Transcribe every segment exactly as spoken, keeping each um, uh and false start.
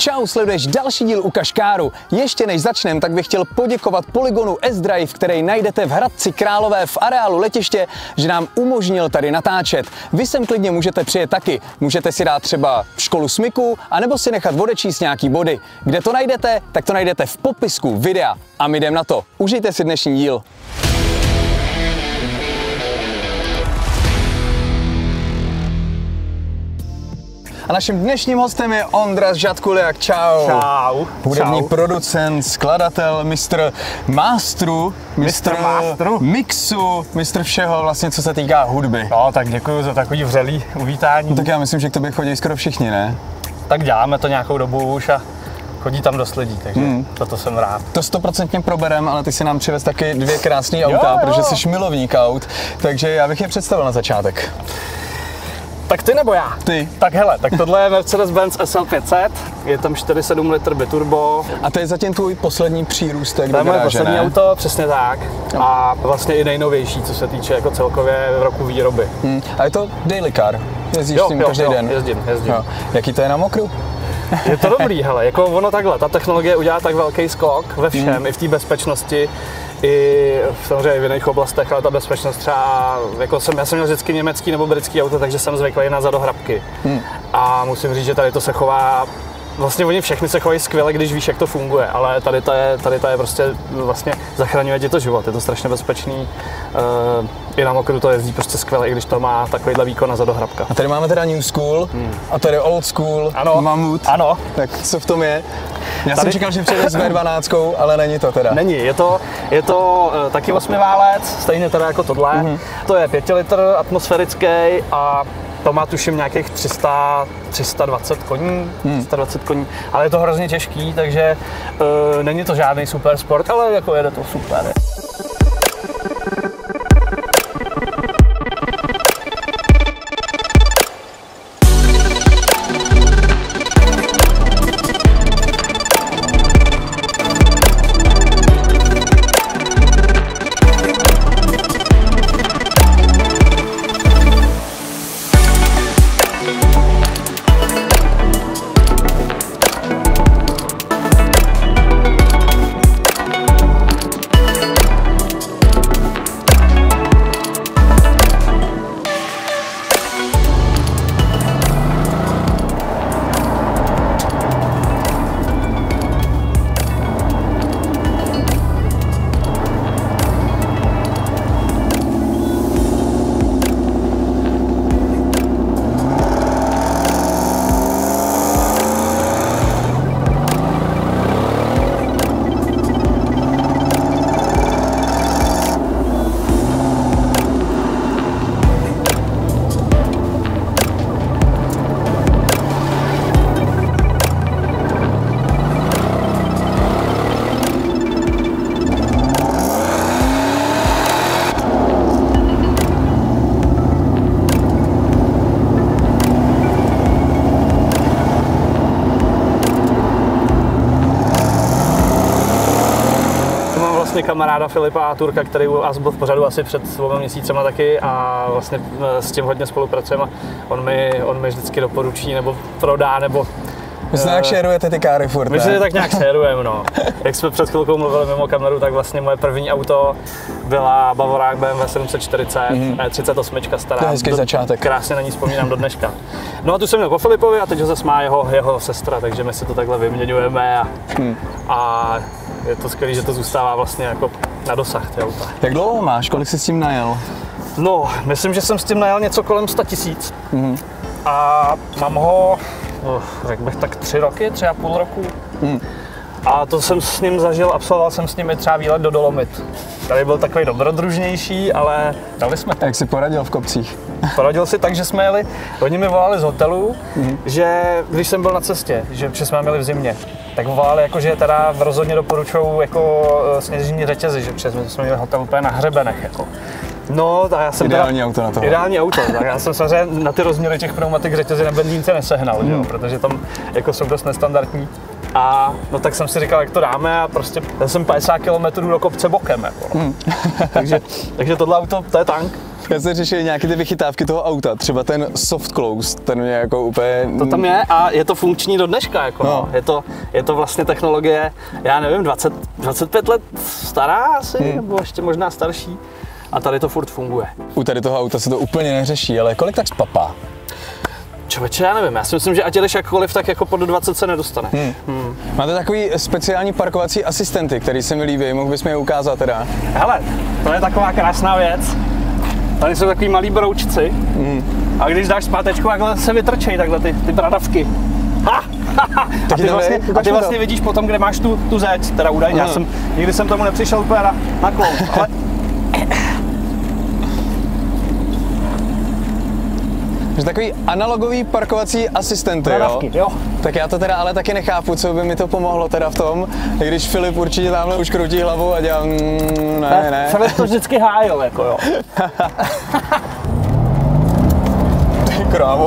Čau, sleduješ další díl u Kaškáru. Ještě než začnem, tak bych chtěl poděkovat Polygonu S-Drive, který najdete v Hradci Králové v areálu letiště, že nám umožnil tady natáčet. Vy sem klidně můžete přijet taky. Můžete si dát třeba školu smyku, anebo si nechat odečíst nějaký body. Kde to najdete, tak to najdete v popisku videa. A my jdem na to. Užijte si dnešní díl. A naším dnešním hostem je Ondra Žadkuliak. Čau. Čau. Hudební Čau. producent, skladatel, mistr mástru, mistr mástru. mixu, mistr všeho vlastně, co se týká hudby. No, tak děkuji za takový vřelý uvítání. No, tak já myslím, že k tobě chodí skoro všichni, ne? Tak děláme to nějakou dobu už a chodí tam dost lidí, takže hmm. za to jsem rád. To stoprocentně proberem, ale ty si nám přivez taky dvě krásné auta, jo, jo. protože jsi milovník aut, takže já bych je představil na začátek. Tak ty nebo já? Ty. Tak hele, tak tohle je Mercedes-Benz S L pět set, je tam čtyři celá sedm litr biturbo. A to je zatím tvůj poslední přírůstek To je do moje garáže, poslední ne? auto, přesně tak. A vlastně i nejnovější, co se týče jako celkově roku výroby. Hmm. A je to daily car? Jezdíš Jo, s tím jo, každý jo, den? jezdím, jezdím. Jo. Jaký to je na mokru? Je to dobrý, hele, jako ono takhle, ta technologie udělá tak velký skok ve všem, hmm. i v té bezpečnosti, i v, samozřejmě v jiných oblastech, ale ta bezpečnost třeba, jako jsem, já jsem měl vždycky německý nebo britský auto, takže jsem zvyklý na zadohrabky. Hmm. A musím říct, že tady to se chová, vlastně oni všechny se chovají skvěle, když víš, jak to funguje, ale tady to je, tady to je prostě vlastně zachraňuje ti to život, je to strašně bezpečný. Uh, I na mokru to jezdí prostě skvěle, i když to má takovýhle výkon na zadohrabka. A tady máme teda New School hmm. a tady Old School, ano. Mamut. Ano. Tak co v tom je? Já Tady... jsem čekal, že přijde s V dvanáct, ale není to teda. Není, je to, je to uh, taky osmiválec, stejně teda jako tohle. Mm-hmm. To je pět litr atmosférický a to má tuším nějakých tři sta, tři sta dvacet koní, hmm. tři sta dvacet koní, ale je to hrozně těžký, takže uh, není to žádný super sport, ale jako jede to super. Kamaráda Filipa Turka, který u nás byl v pořadu asi před dvěma měsícema taky a vlastně s tím hodně spolupracujeme. On mi, on mi vždycky doporučí nebo prodá, nebo... My se nějak šerujete ty káry furt, My se tak nějak šerujeme, no. Jak jsme před chvilkou mluvili mimo kameru, tak vlastně moje první auto byla Bavorák B M W sedm set čtyřicet, mm-hmm. třicet osm stará. To je hezký začátek. Krásně na ní vzpomínám do dneška. No a tu jsem měl po Filipovi a teď ho zase má jeho, jeho sestra, takže my si to takhle vyměňujeme a, hmm. a je to skvělé, že to zůstává vlastně jako na dosah ty auta. Jak dlouho máš? Kolik jsi s tím najel? No, myslím, že jsem s tím najel něco kolem sta tisíc. Mm-hmm. A mám ho, oh, řekl bych tak tři roky, tři a půl roku. Mm. A to jsem s ním zažil, absolvoval jsem s ním i třeba výlet do Dolomit. Tady byl takový dobrodružnější, ale dali jsme to. Jak jsi poradil v kopcích? Poradil si tak, že jsme jeli, oni mi volali z hotelu, mm-hmm. že když jsem byl na cestě, že, že jsme měli v zimě, tak volali jako, že teda rozhodně doporučují jako sněžní řetězy, že přes jsme měli hotel úplně na hřebenech. Jako. No, tak já jsem ideální teda, auto na to. Ideální auto, tak já jsem samozřejmě na ty rozměry těch pneumatik řetězy na benzínce nesehnal, mm. jo, protože tam jako jsou dost nestandardní. A no tak jsem si říkal, jak to dáme a prostě já jsem padesát kilometrů do kopce bokem, jako. Mm. takže, takže tohle auto, to je tank. Já jsem řešil nějaké ty vychytávky toho auta, třeba ten soft close, ten mě jako úplně... To tam je a je to funkční do dneška, jako no. No. Je, to, je to vlastně technologie, já nevím, dvacet, dvacet pět let stará asi, hmm. nebo ještě možná starší. A tady to furt funguje. U tady toho auta se to úplně neřeší, ale kolik tak spapá? Člověče, já nevím, já si myslím, že ať jdeš jakkoliv, tak jako pod dvacet se nedostane. Hmm. Hmm. Máte takový speciální parkovací asistenty, který se mi líbí, mohl bys mi je ukázat teda? Hele, to je taková krásná věc. Tady jsou takový malí broučci. Hmm. A když dáš zpátečku, takhle se vytrčej takhle ty, ty bradavky. Ha! A ty vlastně, a ty vlastně vidíš potom, kde máš tu, tu zeď, teda údajně. Já jsem, nikdy jsem tomu nepřišel úplně na, na kloub, ale... Že takový analogový parkovací asistenty, Bradavky, jo? jo? Tak já to teda ale taky nechápu, co by mi to pomohlo teda v tom, i když Filip určitě tamhle už kroutí hlavu a dělá mm, ne, ne. Filip to vždycky hájil, jako jo. Ty krávo.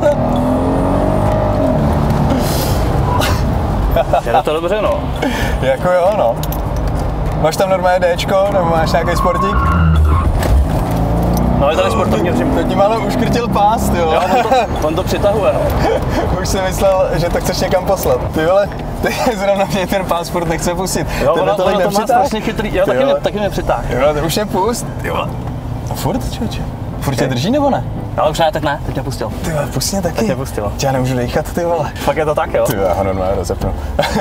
Je to dobře, no. Jako jo, no. Máš tam normálně Dčko, nebo máš nějaký sportík? No je tady sportovní režim. Teď ti málo uškrtil pás, ty jo. Jo, on to, on to přitahuje, no. Už jsem myslel, že to chceš někam poslat. Ty vole, ty zrovna mě ten pásport nechce pustit. Jo, ono to, to má strašně chytrý, jo, taky mě, taky mě přitáh. Jo, to už je pust, ty vole. A furt, člověče? Furt tě drží nebo ne? Ale už ne, teď ne, teď mě pustil. Ty vole, pust mě taky. Teď mě pustilo. Já nemůžu dejchat, ty vole. Fakt je to tak, jo? Ty já ho normálně rozepnu.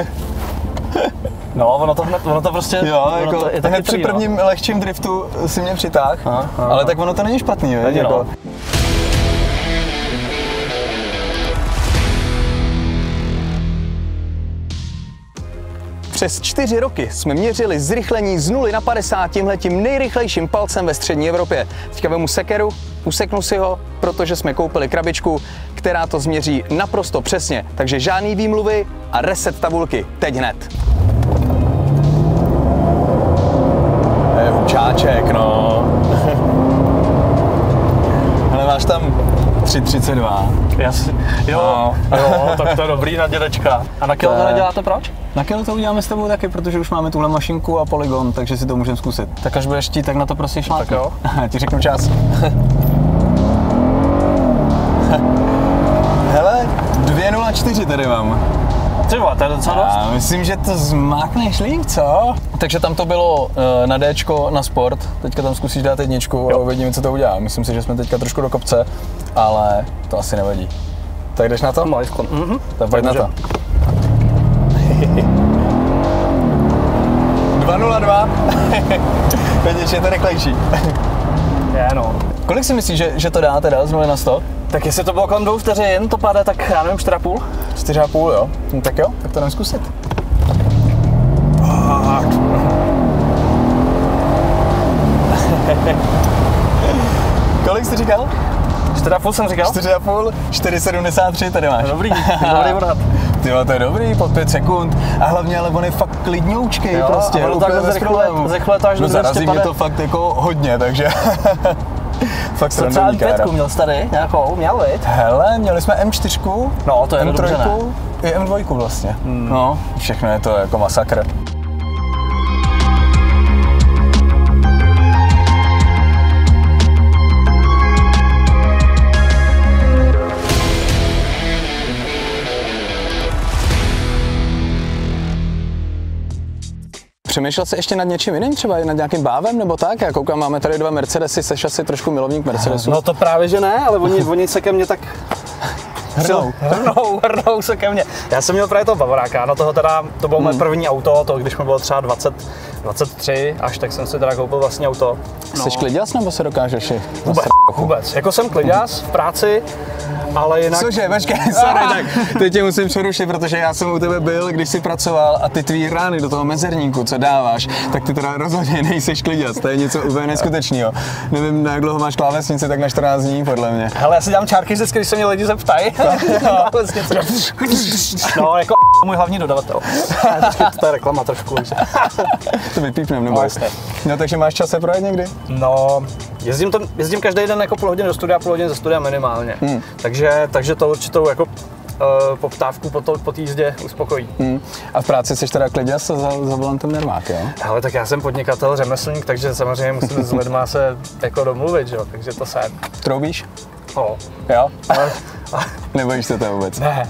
No, ono to, ono to prostě, jo, jako, to je tak hned při prvním no. lehčím driftu si mě přitáhl, ale tak ono to není špatný, není, jako. No. Přes čtyři roky jsme měřili zrychlení z nuly na padesát tímhletím nejrychlejším palcem ve střední Evropě. Teďka vemu sekeru, useknu si ho, protože jsme koupili krabičku, která to změří naprosto přesně. Takže žádný výmluvy a reset tabulky teď hned. Je učáček, no. Ale máš tam tři třicet dva. Jasně. Jo, no. Jo, tak to je dobrý na dědečka. A na kilo to neděláte proč? Na kilo to uděláme s tebou taky, protože už máme tuhle mašinku a polygon, takže si to můžeme zkusit. Tak až budeš chtít, tak na to prostě šlápni. Tak jo. Ti řeknu čas. Hele, dvě nula čtyři tady mám. Ty vole, to je docela dost. Já myslím, že to zmákneš líp, co? Takže tam to bylo uh, na Dčko, na sport. Teďka tam zkusíš dát jedničku a uvidíme, co to udělá. Myslím si, že jsme teďka trošku do kopce, ale to asi nevadí. Tak jdeš na to? Malý sklon. Mhm. Tak pojď na to. dva nula dva. Vidíš, je to rychlejší. Je, no. Kolik si myslíš, že, že to dá teda z nuly na sto? Tak jestli to bylo kolem dvou vteřin, to pade tak, já nevím, čtyři a půl. čtyři a půl, jo? No, tak jo, tak to jdem zkusit. Kolik jsi říkal? čtyři a půl jsem říkal? čtyři a půl, čtyři sedmdesát tři tady máš. Dobrý, dobrý odhad. Tyjo, to je dobrý, pod pět sekund. A hlavně, ale on je fakt klidňoučkej jo, prostě. A ono takhle zrychle, zrychle to až no do zarazí mě to fakt jako hodně, takže... Fakt srandovní kára. Třeba M pět měl tady nějakou, měl viď? Hele, měli jsme M čtyři, no, to je M tři dobře, ne? i M dva vlastně. Hmm. No, všechno je to jako masakr. Přemýšlel jsi ještě nad něčím jiným, třeba nad nějakým bávem nebo tak? Já koukám, máme tady dva Mercedesy, seš asi trošku milovník Mercedesů. No to právě, že ne, ale oni, oni se ke mně tak... Hrnou. Hrnou, hrnou se ke mně. Já jsem měl právě toho Bavoráka, no toho teda, to bylo hmm. moje první auto, to když mi bylo třeba dvacet, dvacet tři, až tak jsem si teda koupil vlastní auto. No. Jsi kliděs nebo se dokážeš i? Vůbec, vůbec. Jako jsem kliděs v práci, ale jinak... Cože, počkej, sorry, tak teď tě musím přerušit, protože já jsem u tebe byl, když jsi pracoval a ty tvý rány do toho mezerníku, co dáváš, tak ty teda rozhodně nejseš kliděs, to je něco úplně neskutečného. Nevím, na jak dlouho máš klávesnici, tak na čtrnáct dní, podle mě. Hele, já si dělám čárky vždycky, když se mě lidi zeptají. No, jako můj hlavní dodavatel. To je reklama trošku. To vypípnem, nebo jasně. No, takže máš čas se projet někdy? No, jezdím, to, jezdím každý den jako půl hodiny do studia, půl hodiny ze studia minimálně. Hmm. Takže, takže to určitou jako uh, poptávku po, to, po té jízdě uspokojí. Hmm. A v práci jsi teda klidně za, za volantem nervák, jo? Ale tak já jsem podnikatel, řemeslník, takže samozřejmě musím s lidma se jako domluvit, jo, takže to jsem. Troubíš? No. Jo? Ale, Nebojíš se to vůbec? Ne.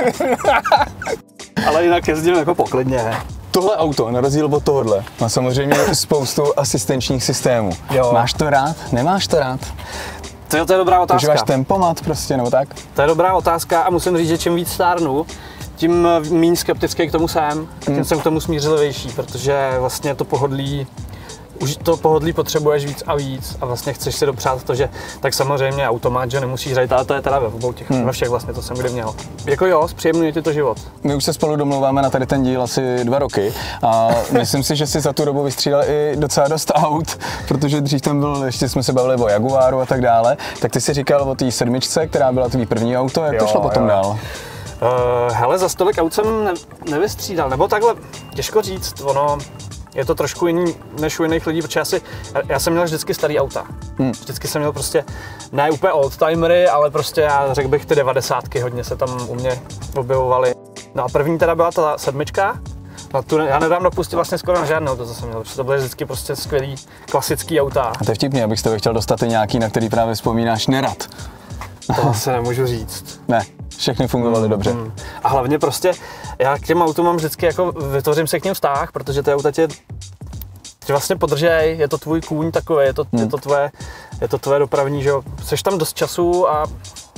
Ale jinak jezdím jako poklidně. Tohle auto, na rozdíl od tohohle, má samozřejmě spoustu asistenčních systémů. Jo. Máš to rád? Nemáš to rád? To je, to je dobrá otázka. Používáš tempomat prostě, nebo tak? To je dobrá otázka a musím říct, že čím víc stárnu, tím méně skeptický k tomu jsem, a tím hmm. jsem k tomu smířlivější, protože vlastně to pohodlí, už to pohodlí potřebuješ víc a víc a vlastně chceš si dopřát to, že tak samozřejmě automat, že nemusíš řadit, ale to je teda ve obou těch, hmm. ve všech vlastně, to jsem kdy měl. Jako jo, zpříjemňuje ti to život. My už se spolu domlouváme na tady ten díl asi dva roky a myslím si, že si za tu dobu vystřídal i docela dost aut, protože dřív tam byl, ještě jsme se bavili o Jaguaru a tak dále, tak ty si říkal o té sedmičce, která byla tvý první auto, jak jo, to šlo potom jo. dál? Uh, hele, za stolik aut jsem ne, nevystřídal, nebo takhle, těžko říct, ono je to trošku jiný než u jiných lidí, protože já, si, já jsem měl vždycky starý auta. Hmm. Vždycky jsem měl prostě, ne úplně oldtimery, ale prostě já řekl bych ty devadesátky, hodně se tam u mě objevovaly. No a první teda byla ta sedmička, no tu já nedávno pustil vlastně skoro na žádnou, to co jsem měl, protože to byly vždycky prostě skvělý klasický auta. A to je vtipný, abych s tebe chtěl dostat i nějaký, na který právě vzpomínáš nerad. To se nemůžu říct. Ne, všechny fungovaly mm, dobře. Mm. A hlavně prostě, já k těm autům mám vždycky jako, vytvořím se k ním vztah, protože ty auta tě, tě vlastně podržej, je to tvůj kůň takový, je to, mm. je to tvoje, je to tvoje dopravní, že jo, seš tam dost času a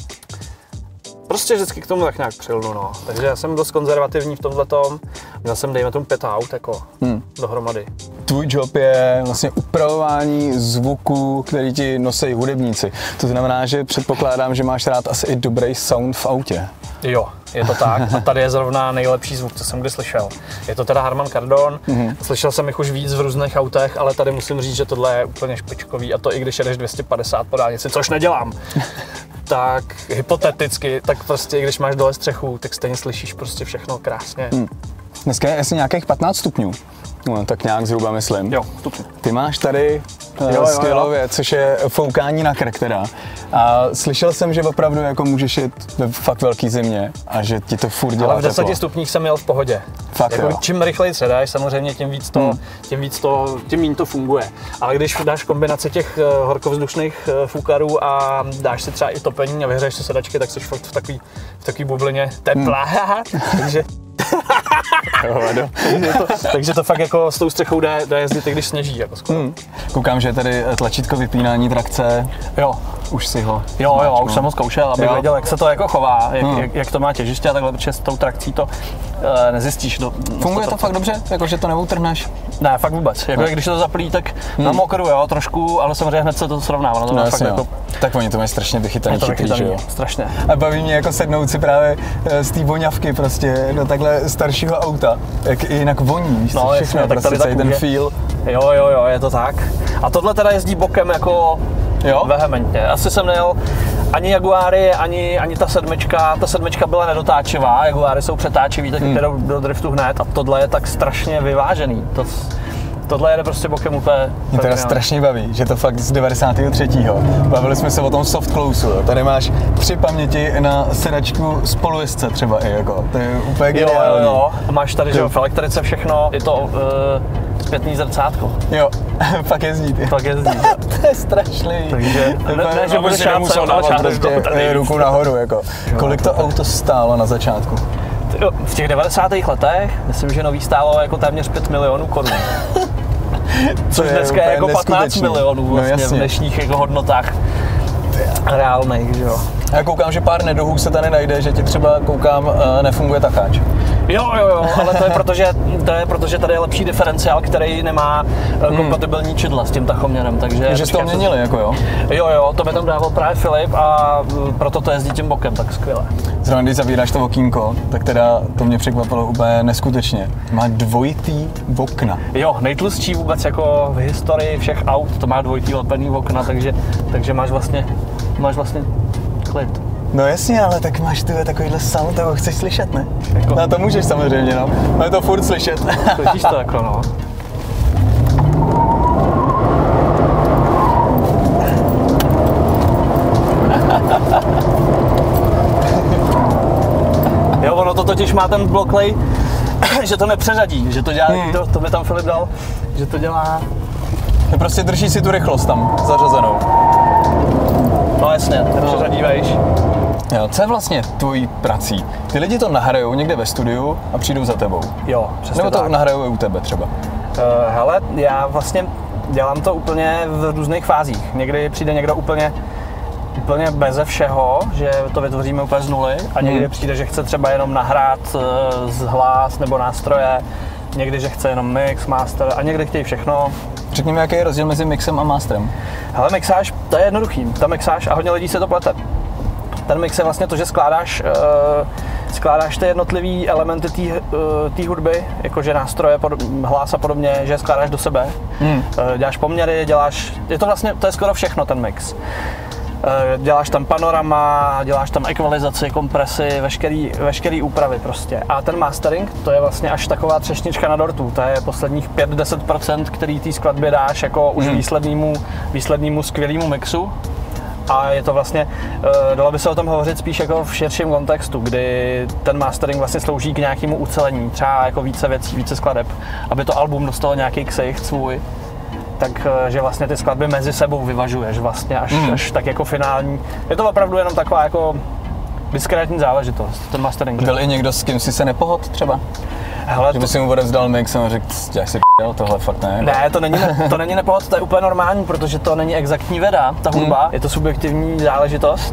prostě vždycky k tomu tak nějak přilnu, no. Takže já jsem dost konzervativní v tomhletom, měl jsem dejme tomu pět aut jako mm. dohromady. Tvůj job je vlastně upravování zvuku, který ti nosí hudebníci. To znamená, že předpokládám, že máš rád asi i dobrý sound v autě. Jo, je to tak. A tady je zrovna nejlepší zvuk, co jsem kdy slyšel. Je to teda Harman Kardon. Mm-hmm. Slyšel jsem jich už víc v různých autech, ale tady musím říct, že tohle je úplně špičkový a to i když jedeš dvě stě padesát po dálnici, což nedělám. Tak hypoteticky, tak prostě když máš dole střechu, tak stejně slyšíš prostě všechno krásně. Mm. Dneska je asi nějakých patnáct stupňů. No, tak nějak zhruba myslím. Jo, stupňů. Ty máš tady uh, skvělou věc, což je foukání na krk teda. A slyšel jsem, že opravdu jako můžeš jít ve fakt velký zimě a že ti to furt dělá. Ale v deseti stupních jsem jel v pohodě. Fakt jako, čím rychleji sedáš, samozřejmě tím víc to, hmm. tím víc to, tím méně to funguje. Ale když dáš kombinaci těch uh, horkovzdušných uh, fukarů a dáš si třeba i topení a vyhřeješ si sedačky, tak jsi fakt v takový, v takový bublině tepla. Hmm. Takže takže, to, takže to fakt jako s tou střechou jde, jde jezdit, i když sněží. Jako skoro. Hmm. Koukám, že je tady tlačítko vypínání trakce. Jo. Už si ho Jo, zmáčknu. Jo, už jsem ho zkoušel, abych jo. věděl, jak se to jako chová, jak, hmm. jak, jak to má těžiště a takhle, protože s tou trakcí to e, nezjistíš. Do, Funguje to, to fakt dobře? Jako, že to neutrhneš? Ne, fakt vůbec. Jako, no. Když to zaplí, tak hmm. na mokru, jo, trošku, ale samozřejmě hned se to srovná. To no, fakt jako... Tak oni to mají strašně vychytaný, chytrý, že jo? Strašně. A baví mě jako sednout si právě z té voňavky prostě do takhle staršího auta, jak jinak voní, víš no, všechno, jasně, tak tady ten feel. Jo, jo, jo, je to tak. A tohle teda jezdí bokem jako jo? vehementně. Asi jsem nejel ani Jaguáry, ani, ani ta sedmička. Ta sedmička byla nedotáčivá, Jaguáry jsou přetáčivý, tak hmm. jdou do driftu hned a tohle je tak strašně vyvážený. To, tohle jede prostě bokem úplně. Mě teda strašně baví, že to fakt z devadesátého třetího Bavili jsme se o tom soft closeu. Tady máš tři paměti na sedačku spolujezdce třeba i jako. To je úplně geniální. Jo, jo, a máš tady, že v elektrice všechno, je to uh, zpětný zrcátko. Jo, fakt jezdí ty. Fakt jezdí. To je strašný. Takže ne, ne, že budeš nemusel dávat prostě ruku nahoru jako. Kolik to auto stálo na začátku? V těch devadesátých letech, myslím, že nový stálo jako téměř pět milionů korun. Což je dneska je jako patnáct milionů vlastně no, v dnešních jako hodnotách reálných, že jo. A já koukám, že pár neduhů se tady najde, že ti třeba koukám, nefunguje takáč. Jo, jo, jo, ale to je proto, že, to je proto, že tady je lepší diferenciál, který nemá hmm. kompatibilní čidla s tím tachoměrem, takže... Takže jste to měnili, jako jo? Jo, jo, to mi tam dával právě Filip a proto to jezdí tím bokem, tak skvěle. Zrovna když zavíráš to okýnko, tak teda to mě překvapilo úplně neskutečně. Má dvojitý okna. Jo, nejtlustší vůbec jako v historii všech aut, to má dvojitý lepený okna, takže, takže máš vlastně, máš vlastně klid. No jasně, ale tak máš ty takovýhle sound, toho chceš slyšet, ne? Jako... No to můžeš samozřejmě, no. Ale to furt slyšet. Slyšíš to jako, no. totiž má ten bloklej, že to nepřeřadí, že to dělá, Hmm. to, to mi tam Filip dal, že to dělá... To prostě drží si tu rychlost tam zařazenou. No jasně, nepřeřadí, vejš. Jo, co je vlastně tvojí prací? Ty lidi to nahrajou někde ve studiu a přijdou za tebou. Jo, přesně Nebo to tak. nahrajou i u tebe třeba. Uh, hele, já vlastně dělám to úplně v různých fázích. Někdy přijde někdo úplně, úplně beze všeho, že to vytvoříme úplně z nuly a někdy Hmm. přijde, že chce třeba jenom nahrát uh, z hlas nebo nástroje, někdy, že chce jenom mix, master a někdy chtějí všechno. Řekni mi, jaký je rozdíl mezi mixem a masterem. Hele, mixáž, to je jednoduchý, ta mixáž a hodně lidí se to plete. Ten mix je vlastně to, že skládáš, uh, skládáš ty jednotlivé elementy té uh, hudby, jakože nástroje, pod, hlas a podobně, že je skládáš do sebe. Hmm. Uh, děláš poměry, děláš, je to vlastně, to je skoro všechno ten mix. Uh, děláš tam panorama, děláš tam ekvalizaci, kompresy, veškerý, veškerý úpravy prostě. A ten mastering, to je vlastně až taková třešnička na dortu, to je posledních pět až deset procent, který té skladbě dáš jako už Hmm. výslednému, výslednému skvělému mixu. A je to vlastně, uh, dalo by se o tom hovořit spíš jako v širším kontextu, kdy ten mastering vlastně slouží k nějakému ucelení, třeba jako více věcí, více skladeb, aby to album dostalo nějaký ksicht svůj, tak uh, že vlastně ty skladby mezi sebou vyvažuješ vlastně až, Mm. až tak jako finální. Je to opravdu jenom taková jako diskrétní záležitost, ten mastering. Byl i někdo, s kým si se nepohod třeba? Hele, Že to, by si mu odevzdal mix a řekl, jak si p***l, tohle fakt ne. ne, to není, to není nepohod, to je úplně normální, protože to není exaktní věda, ta hudba, je to subjektivní záležitost.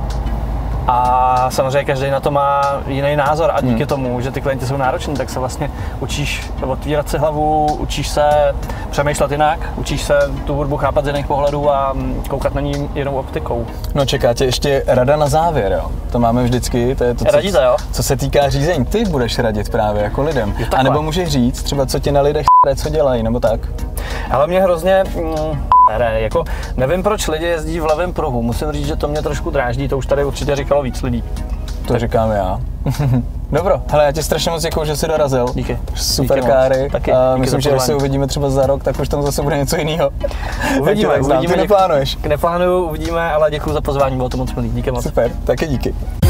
A samozřejmě každý na to má jiný názor a díky Hmm. tomu, že ty klienti jsou nároční, tak se vlastně učíš otvírat si hlavu, učíš se přemýšlet jinak, učíš se tu hudbu chápat z jiných pohledů a koukat na ní jinou optikou. No čeká tě ještě rada na závěr, jo. To máme vždycky, to je to, co, Radíte, jo? co se týká řízení. Ty budeš radit právě jako lidem. takhle. A nebo můžeš říct třeba, co ti na lidech ch**re, co dělají, nebo tak. Ale mě hrozně, mm, ne, jako nevím, proč lidi jezdí v levém pruhu, musím říct, že to mě trošku dráždí, to už tady určitě říkalo víc lidí. To říkám já. Dobro, hele, já ti strašně moc děkuju, že jsi dorazil. Díky. Super Díky moc. káry. Taky, A díky myslím, za že když se pozvání. uvidíme třeba za rok, tak už tam zase bude něco jiného. Uvidíme, Tak tě tak znám. uvidíme. Ty neplánuješ. Neplánuju, uvidíme, ale děkuji za pozvání, bylo to moc milý, díky moc. Super, taky díky.